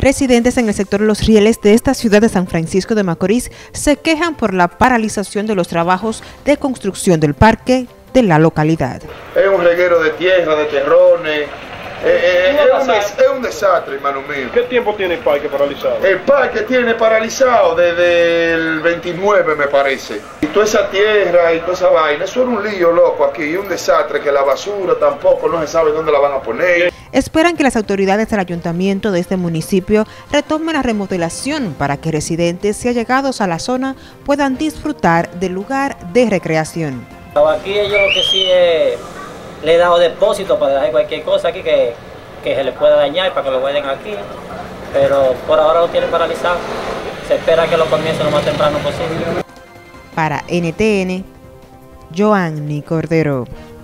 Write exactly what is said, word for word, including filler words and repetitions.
Residentes en el sector Los Rieles de esta ciudad de San Francisco de Macorís se quejan por la paralización de los trabajos de construcción del parque de la localidad. Es un reguero de tierra, de terrones, eh, eh, es, un des, es un desastre, hermano mío. ¿Qué tiempo tiene el parque paralizado? El parque tiene paralizado desde el veintinueve, me parece. Y toda esa tierra y toda esa vaina, eso era un lío loco aquí, y un desastre, que la basura tampoco no se sabe dónde la van a poner. Esperan que las autoridades del ayuntamiento de este municipio retomen la remodelación para que residentes y allegados a la zona puedan disfrutar del lugar de recreación. Aquí ellos lo que sí es, le he dado depósito para dejar cualquier cosa aquí que, que se les pueda dañar para que lo guarden aquí, pero por ahora lo tienen paralizado. Se espera que lo comiencen lo más temprano posible. Para N T N, Joanny Cordero.